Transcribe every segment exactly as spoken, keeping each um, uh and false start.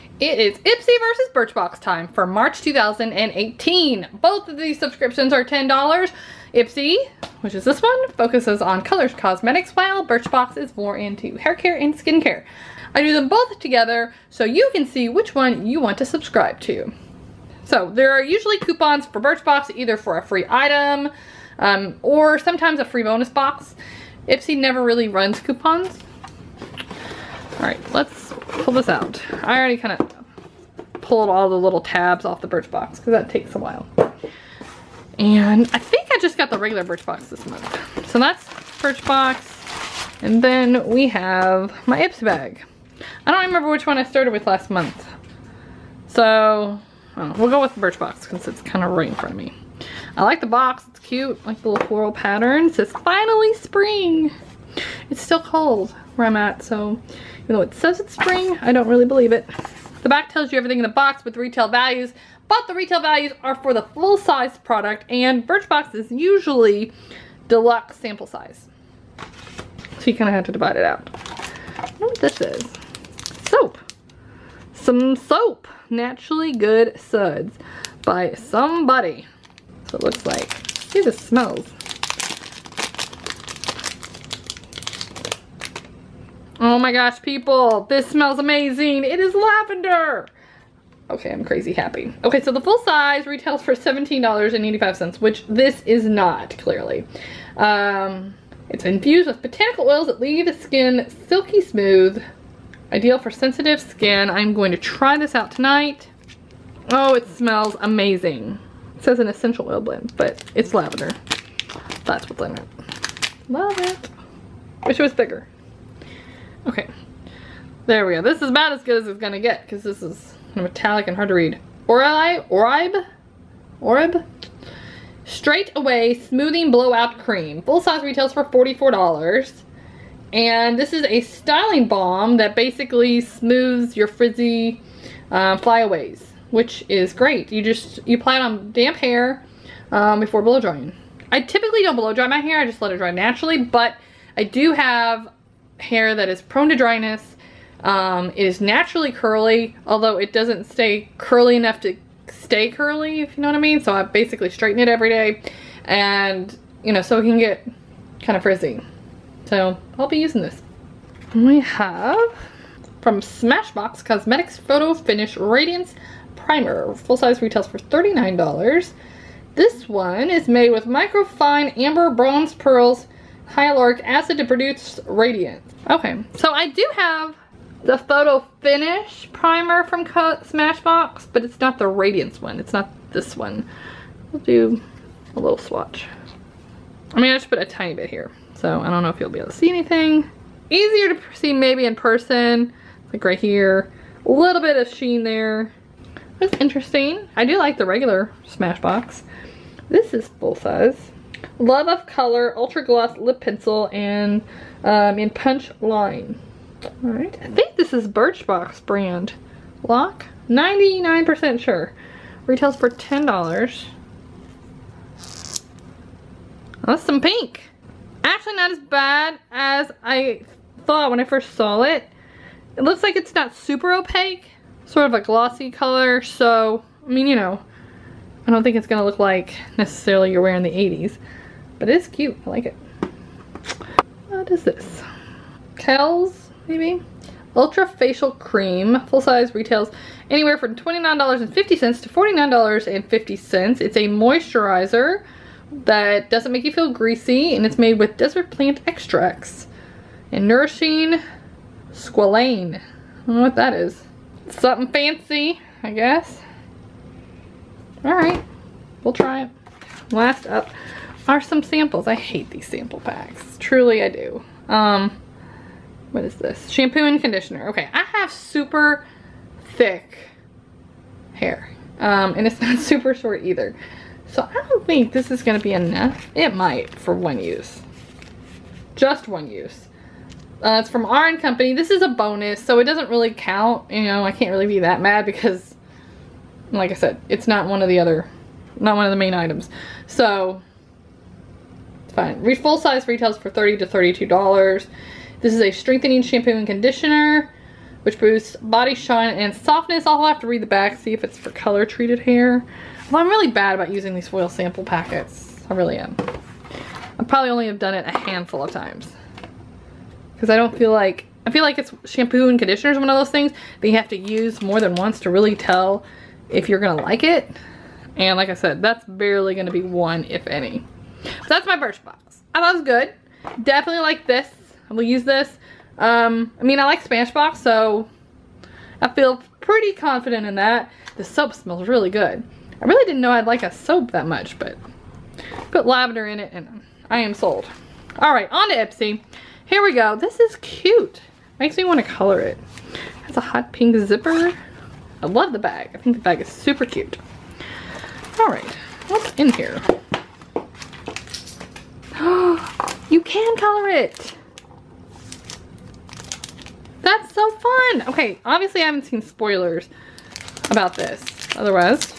It is Ipsy versus Birchbox time for March two thousand eighteen. Both of these subscriptions are ten dollars. Ipsy, which is this one, focuses on colors cosmetics, while Birchbox is more into hair care and skincare. I do them both together so you can see which one you want to subscribe to. So there are usually coupons for Birchbox, either for a free item um, or sometimes a free bonus box. Ipsy never really runs coupons. Alright, let's pull this out. I already kind of pulled all the little tabs off the Birchbox because that takes a while. And I think I just got the regular Birchbox this month. So that's Birchbox. And then we have my Ipsy bag. I don't remember which one I started with last month. So, oh, we'll go with Birchbox because it's kind of right in front of me. I like the box, it's cute, I like the little floral pattern. It says finally spring. It's still cold where I'm at, so even though it says it's spring, I don't really believe it. The back tells you everything in the box with retail values, but the retail values are for the full size product, and Birchbox is usually deluxe sample size. So you kind of have to divide it out. I don't know what this is. Soap. Some soap. Naturally Good Suds by somebody. So it looks like. See, this smells. Oh my gosh, people, this smells amazing. It is lavender. Okay, I'm crazy happy. Okay, so the full size retails for seventeen dollars and eighty-five cents, which this is not, clearly. Um, it's infused with botanical oils that leave the skin silky smooth. Ideal for sensitive skin. I'm going to try this out tonight. Oh, it smells amazing. It says an essential oil blend, but it's lavender. That's what's in it. Love it. Wish it was bigger. Okay, there we go. This is about as good as it's gonna get because this is metallic and hard to read. Orib, Orib, Orib. Straight Away Smoothing Blowout Cream. Full size retails for forty-four dollars. And this is a styling balm that basically smooths your frizzy uh, flyaways, which is great. You just, you apply it on damp hair um, before blow drying. I typically don't blow dry my hair, I just let it dry naturally, but I do have hair that is prone to dryness. Um, it is naturally curly, although it doesn't stay curly enough to stay curly, if you know what I mean. So I basically straighten it every day, and you know, so it can get kind of frizzy. So I'll be using this. We have from Smashbox Cosmetics Photo Finish Radiance Primer. Full size retails for thirty-nine dollars. This one is made with microfine amber bronze pearls hyaluronic acid to produce radiance. Okay, so I do have the Photo Finish primer from Smashbox, but it's not the Radiance one. It's not this one. We'll do a little swatch. I mean, I just put a tiny bit here, so I don't know if you'll be able to see anything. Easier to see maybe in person, like right here. A little bit of sheen there. That's interesting. I do like the regular Smashbox. This is full size. Love of Color Ultra Gloss Lip Pencil and um, in Punch Line. Alright, I think this is Birchbox brand. Lock? ninety-nine percent sure. Retails for ten dollars. That's some pink. Actually not as bad as I thought when I first saw it. It looks like it's not super opaque. Sort of a glossy color, so, I mean, you know, I don't think it's gonna look like necessarily you're wearing the eighties. But it's cute, I like it. What is this? Kiehl's, maybe? Ultra Facial Cream. Full size retails anywhere from twenty-nine dollars and fifty cents to forty-nine dollars and fifty cents. It's a moisturizer that doesn't make you feel greasy, and it's made with desert plant extracts and nourishing squalane. I don't know what that is. Something fancy, I guess. Alright, we'll try it. Last up are some samples. I hate these sample packs. Truly I do. Um, what is this? Shampoo and conditioner. Okay, I have super thick hair. Um, and it's not super short either. So I don't think this is gonna be enough. It might for one use. Just one use. Uh, it's from R and Company. This is a bonus, so it doesn't really count. You know, I can't really be that mad because, like I said, it's not one of the other, not one of the main items. So, it's fine. Full size retails for thirty to thirty-two dollars. This is a strengthening shampoo and conditioner. which boosts body shine and softness. I'll have to read the back, see if it's for color treated hair. Well, I'm really bad about using these foil sample packets. I really am. I probably only have done it a handful of times. Because I don't feel like, I feel like it's shampoo and conditioner is one of those things that you have to use more than once to really tell if you're gonna like it. And like I said, that's barely gonna be one, if any. So that's my Birchbox. I thought it was good. Definitely like this. I will use this. Um, I mean, I like Smashbox, so I feel pretty confident in that. The soap smells really good. I really didn't know I'd like a soap that much, but put lavender in it and I am sold. All right, on to Ipsy. Here we go. This is cute. Makes me want to color it. It has a hot pink zipper. I love the bag. I think the bag is super cute. All right, what's in here? You can color it. That's so fun. Okay, obviously I haven't seen spoilers about this. Otherwise,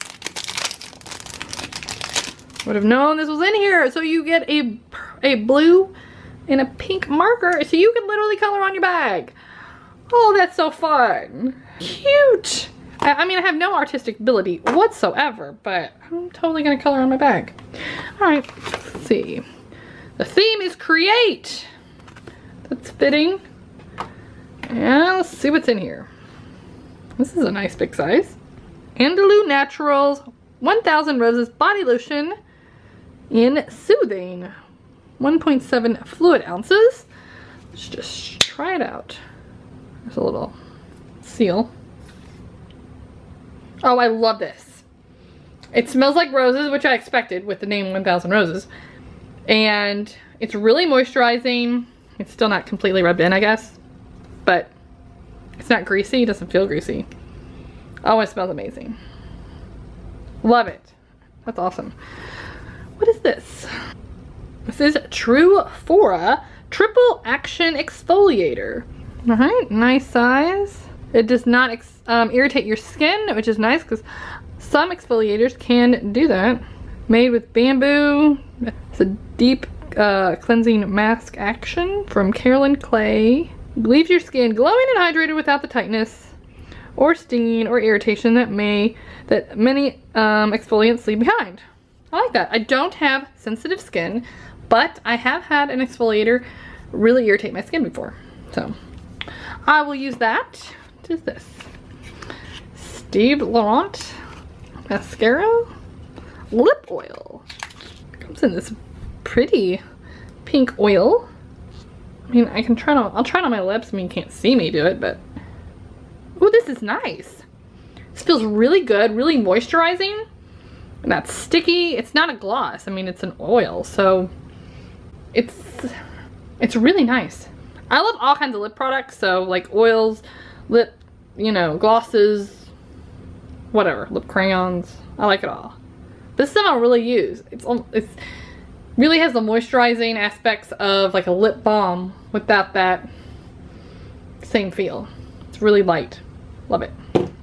would have known this was in here. So you get a, a blue and a pink marker, so you can literally color on your bag. Oh, that's so fun. Cute. I, I mean, I have no artistic ability whatsoever, but I'm totally gonna color on my bag. All right, let's see. The theme is create. That's fitting. And let's see what's in here. This is a nice big size. Andalou Naturals one thousand Roses Body Lotion in Soothing. one point seven fluid ounces. Let's just try it out. There's a little seal. Oh, I love this. It smells like roses, which I expected with the name one thousand Roses. And it's really moisturizing. It's still not completely rubbed in, I guess. But it's not greasy. It doesn't feel greasy. Oh, it smells amazing. Love it. That's awesome. What is this? This is Truphora Triple Action Exfoliator. All right, nice size. It does not ex um, irritate your skin, which is nice because some exfoliators can do that. Made with bamboo. It's a deep uh, cleansing mask action from Carolyn Clay. Leaves your skin glowing and hydrated without the tightness or stinging or irritation that may that many um, exfoliants leave behind. I like that. I don't have sensitive skin, but I have had an exfoliator really irritate my skin before. So I will use that. What is this? Steve Laurent mascara lip oil. Comes in this pretty pink oil. I mean, I can try it on, I'll try it on my lips. I mean, you can't see me do it, but oh, this is nice. This feels really good, really moisturizing. Not sticky. It's not a gloss. I mean, it's an oil, so it's it's really nice. I love all kinds of lip products, so like oils, lip, you know, glosses, whatever, lip crayons. I like it all. This is I'll really use. It's it's really has the moisturizing aspects of like a lip balm without that same feel. It's really light. Love it.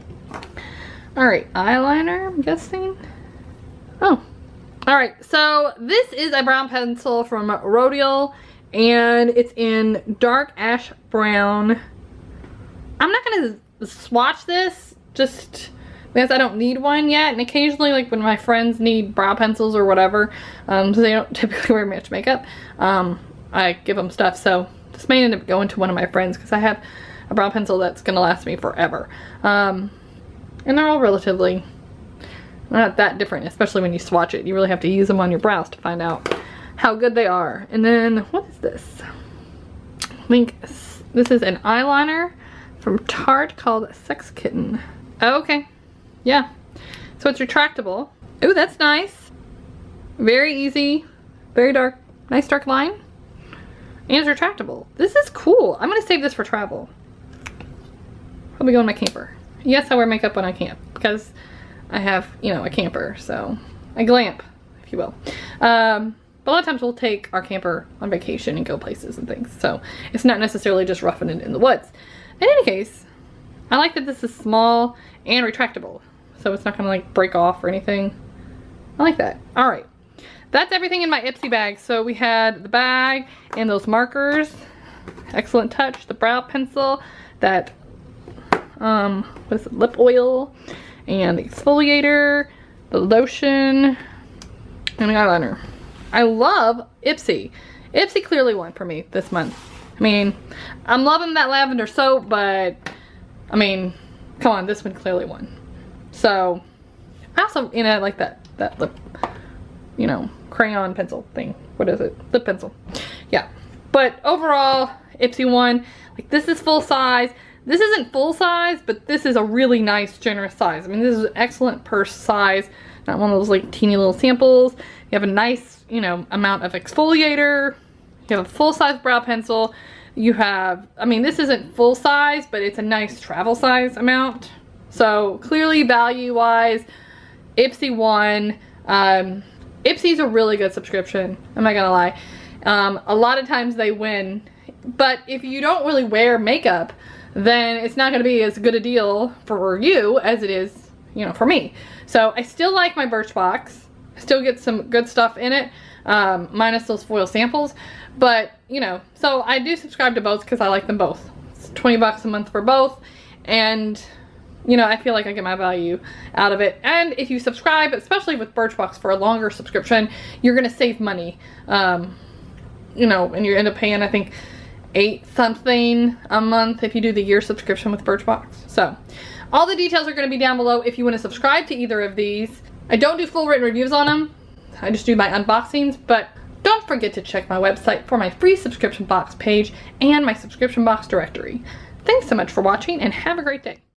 All right, eyeliner, I'm guessing. Oh, all right. So this is a brown pencil from Rodial, and it's in dark ash brown. I'm not gonna swatch this just because I don't need one yet, and occasionally like when my friends need brow pencils or whatever, um, so they don't typically wear much makeup, um, I give them stuff. So this may end up going to one of my friends because I have a brow pencil that's gonna last me forever. Um, and they're all relatively not that different, especially when you swatch it. You really have to use them on your brows to find out how good they are. And then, what is this? I think this is an eyeliner from Tarte called Sex Kitten. Oh, okay. Yeah. So it's retractable. Ooh, that's nice. Very easy. Very dark. Nice dark line. And it's retractable. This is cool. I'm going to save this for travel. Probably go in my camper. Yes, I wear makeup when I camp because I have, you know, a camper, so I glamp, if you will. Um, but a lot of times we'll take our camper on vacation and go places and things, so it's not necessarily just roughing it in the woods. In any case, I like that this is small and retractable, so it's not gonna like break off or anything. I like that. All right, that's everything in my Ipsy bag. So we had the bag and those markers, excellent touch, the brow pencil, that um, what is it, lip oil, and the exfoliator, the lotion, and the eyeliner. I love Ipsy. Ipsy clearly won for me this month. I mean, I'm loving that lavender soap, but I mean, come on, this one clearly won. So, I also, you know, like that, that lip, you know, crayon pencil thing. What is it? Lip pencil. Yeah. But overall, Ipsy won. Like, this is full size. This isn't full size, but this is a really nice, generous size. I mean, this is an excellent purse size. Not one of those, like, teeny little samples. You have a nice, you know, amount of exfoliator. You have a full-size brow pencil. You have, I mean, this isn't full size, but it's a nice travel size amount. So clearly value-wise, Ipsy won. Um, Ipsy's a really good subscription. I'm not gonna lie. Um, a lot of times they win, but if you don't really wear makeup, then it's not gonna be as good a deal for you as it is, you know, for me. So I still like my Birchbox. I still get some good stuff in it, um, minus those foil samples. But, you know, so I do subscribe to both because I like them both. It's twenty bucks a month for both. And, you know, I feel like I get my value out of it. And if you subscribe, especially with Birchbox for a longer subscription, you're going to save money. Um, you know, and you end up paying, I think, eight something a month if you do the year subscription with Birchbox. So, all the details are going to be down below if you want to subscribe to either of these. I don't do full written reviews on them. I just do my unboxings, but don't forget to check my website for my free subscription box page and my subscription box directory. Thanks so much for watching and have a great day.